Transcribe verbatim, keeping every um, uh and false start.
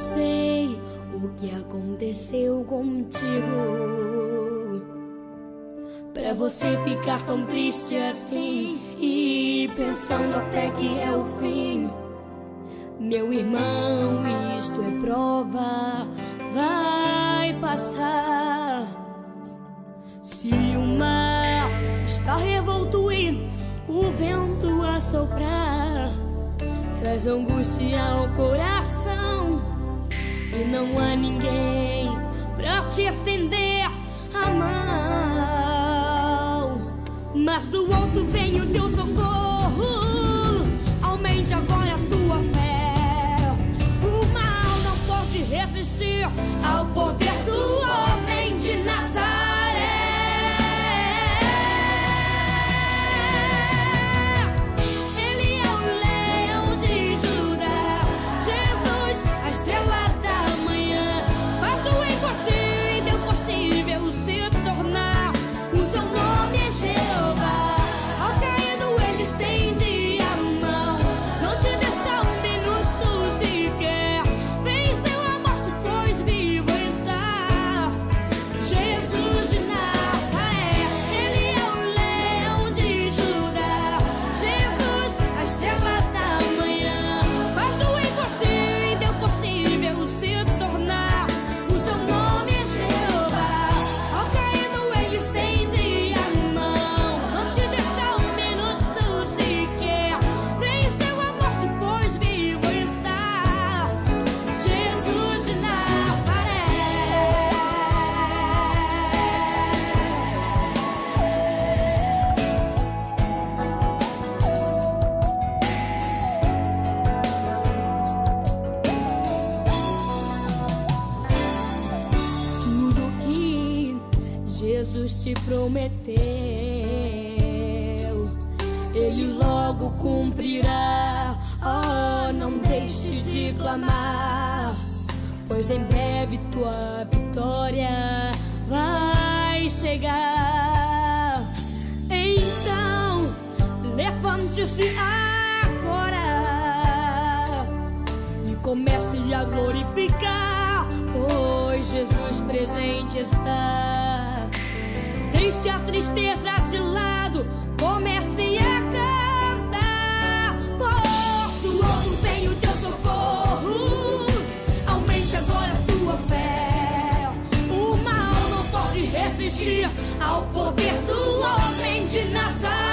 sei o que aconteceu contigo pra você ficar tão triste assim e pensando até que é o fim. Meu irmão, isto é prova, vai passar. Se o mar está revolto e o vento a soprar, traz angústia ao coração e não há ninguém pra te estender a mão. Mas do alto vem o teu socorro, aumente agora a tua fé. O mal não pode resistir ao poder do homem de Nazaré. Ele é o leão de Judá, Jesus, a estrela da manhã, faz do impossível possível se tornar. O seu nome é Jeová. Ao caído ele estende a mão, não te deixa um minuto sequer. Venceu a morte, pois vivo está Jesus de Nazaré. Ele é o leão de Judá, Jesus, a estrela da manhã, faz do impossível possível se tornar. O seu nome é Jeová. Ao caído ele estende a mão, não te deixa um minuto sequer. Venceu a morte, pois vivo está Jesus de Nazaré. Tudo que Jesus te prometeu, Ele logo cumprirá. Oh, não deixe de clamar, pois em breve tua vitória vai chegar. Então, levante-se agora e comece a glorificar, pois Jesus presente está. Deixe a tristeza de lado, comece a cantar, pois do alto vem o teu socorro, aumente agora a tua fé. O mal não pode resistir ao poder do homem de Nazaré.